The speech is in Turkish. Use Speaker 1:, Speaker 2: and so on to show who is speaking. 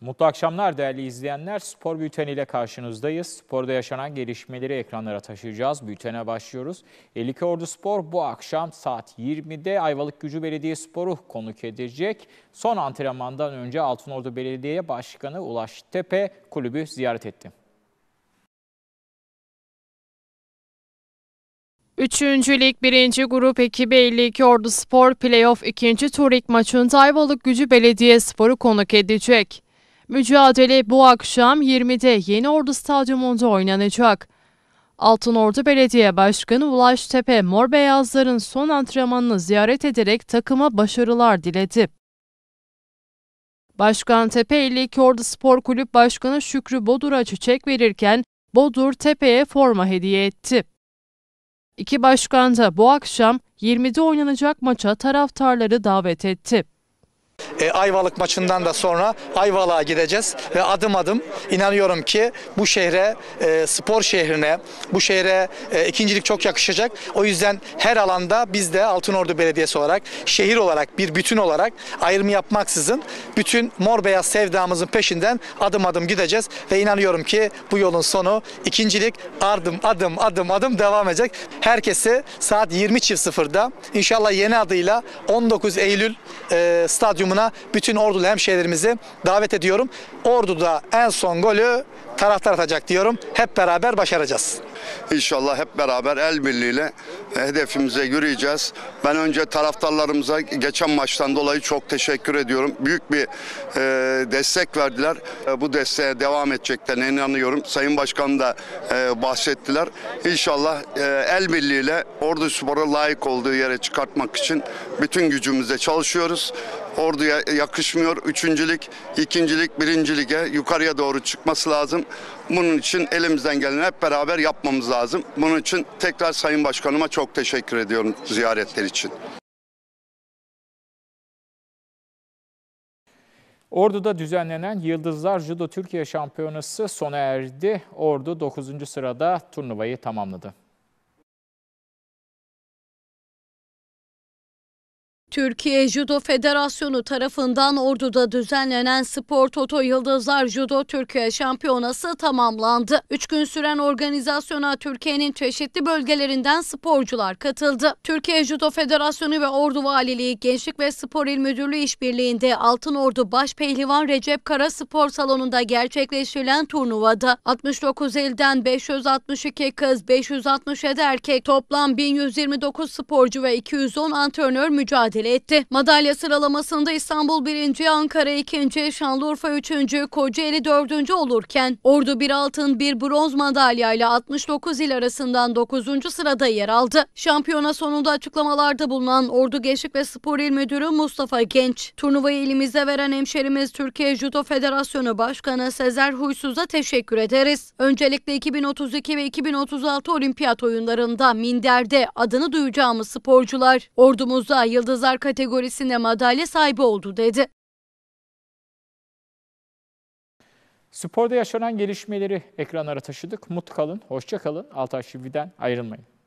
Speaker 1: Mutlu akşamlar değerli izleyenler. Spor Bülteni ile karşınızdayız. Sporda yaşanan gelişmeleri ekranlara taşıyacağız. Bültene başlıyoruz. 52 Orduspor bu akşam saat 20'de Ayvalık Belediyespor'u konuk edecek. Son antrenmandan önce Altınordu Belediye Başkanı Ulaş Tepe kulübü ziyaret etti.
Speaker 2: 3. Lig 1. Grup ekibi 52 Orduspor Playoff 2. tur ilk maçında Ayvalık Belediyespor'u konuk edecek. Mücadele bu akşam 20'de Yeni Ordu Stadyumunda oynanacak. Altınordu Belediye Başkanı Ulaş Tepe, Mor Beyazların son antrenmanını ziyaret ederek takıma başarılar diledi. Başkan Tepe, 52 Orduspor Kulüp Başkanı Şükrü Bodur'a çiçek verirken Bodur Tepe'ye forma hediye etti. İki başkan da bu akşam 20'de oynanacak maça taraftarları davet etti.
Speaker 3: Ayvalık maçından da sonra Ayvalık'a gideceğiz ve adım adım inanıyorum ki bu şehre, spor şehrine, bu şehre ikincilik çok yakışacak. O yüzden her alanda biz de Altınordu Belediyesi olarak, şehir olarak, bir bütün olarak ayrım yapmaksızın bütün mor beyaz sevdamızın peşinden adım adım gideceğiz ve inanıyorum ki bu yolun sonu ikincilik adım devam edecek. Herkesi saat 20.00'da inşallah yeni adıyla 19 Eylül stadyumuna bütün Ordulu hemşehrilerimizi davet ediyorum. Ordu'da en son golü taraftar atacak diyorum. Hep beraber başaracağız.
Speaker 4: İnşallah hep beraber el birliğiyle hedefimize yürüyeceğiz. Ben önce taraftarlarımıza geçen maçtan dolayı çok teşekkür ediyorum. Büyük bir destek verdiler. Bu desteğe devam edeceklerine inanıyorum. Sayın Başkanım da bahsettiler. İnşallah el birliğiyle Orduspor'a layık olduğu yere çıkartmak için bütün gücümüzle çalışıyoruz. Ordu'ya yakışmıyor. Üçüncülük, ikincilik, birincilige yukarıya doğru çıkması lazım. Bunun için elimizden geleni hep beraber yapmamız lazım. Bunun için tekrar Sayın Başkanıma çok teşekkür ediyorum ziyaretler için.
Speaker 1: Ordu'da düzenlenen Yıldızlar Judo Türkiye Şampiyonası sona erdi. Ordu 9. sırada turnuvayı tamamladı.
Speaker 5: Türkiye Judo Federasyonu tarafından Ordu'da düzenlenen Spor Toto Yıldızlar Judo Türkiye Şampiyonası tamamlandı. 3 gün süren organizasyona Türkiye'nin çeşitli bölgelerinden sporcular katıldı. Türkiye Judo Federasyonu ve Ordu Valiliği Gençlik ve Spor İl Müdürlüğü işbirliğinde Altınordu Başpehlivan Recep Kara Spor Salonu'nda gerçekleştirilen turnuvada 69 ilden 562 kız, 567 erkek, toplam 1129 sporcu ve 210 antrenör mücadele etti. Madalya sıralamasında İstanbul 1. Ankara 2. Şanlıurfa 3. Kocaeli 4. olurken Ordu bir altın bir bronz madalyayla 69 il arasından 9. sırada yer aldı. Şampiyona sonunda açıklamalarda bulunan Ordu Gençlik ve Spor İl Müdürü Mustafa Genç, turnuvayı elimize veren hemşerimiz Türkiye Judo Federasyonu Başkanı Sezer Huysuz'a teşekkür ederiz. Öncelikle 2032 ve 2036 olimpiyat oyunlarında minderde adını duyacağımız sporcular ordumuzda Yıldızlar kategorisinde madalya sahibi oldu dedi.
Speaker 1: Sporda yaşanan gelişmeleri ekranlara taşıdık. Mutlu kalın, hoşça kalın. Altay TV'den ayrılmayın.